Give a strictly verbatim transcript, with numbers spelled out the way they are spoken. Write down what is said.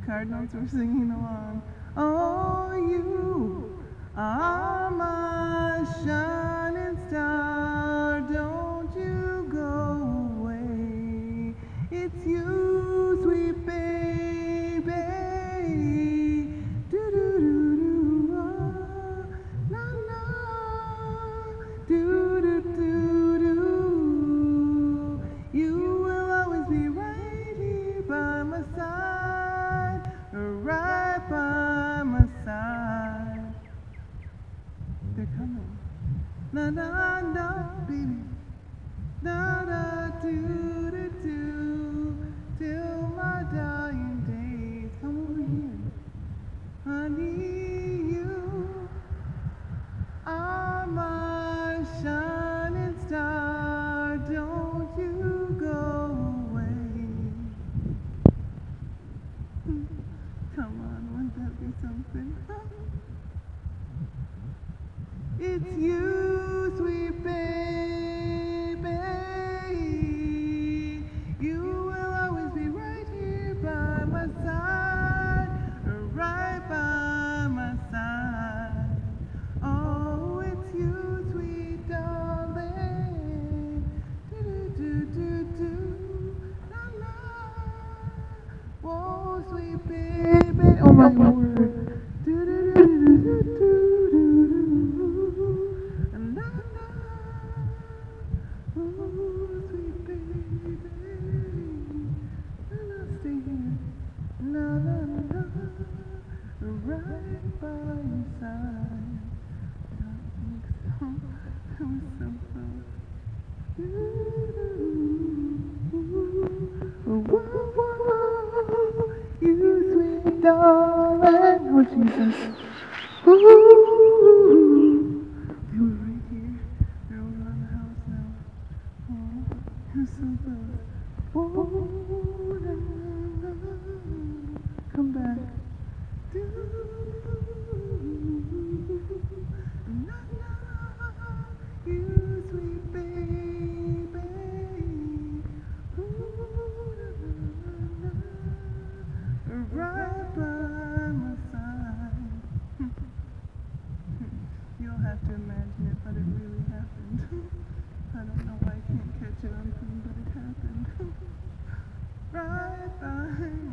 Cardinals were singing along. Oh, you are my shining star, don't you go away. It's you, sweet baby. Do do do do, oh, la la. Do do do do. You will always be right here by my side, right by my side. They're coming. Na na na, baby. Na na do do do. Till my dying days. Come over here, honey. You are my shining star. Don't you go away. Come on, wouldn't that be something? It's you, sweet baby. You will always be right here by my side, right by my side. Oh, it's you, sweet darling. Do do do do do, la la. Oh, sweet baby. Oh my word. Do do do do do do do do. La la. Oh, sweet baby. La la, stay here. La la la. Right by your side. I don't think so. That was so close. Whoa, whoa, you sweet darling. Oh, Jesus. Ooh, they were right here. They're over on the house now. Oh, it was so close. Oh, na, na, na. Come back. Do, na, na, you sweet baby. Ooh, na, na, na, right by my side. You'll have to imagine it, but it really happened. I don't know why I can't catch it on film, but it happened. Right by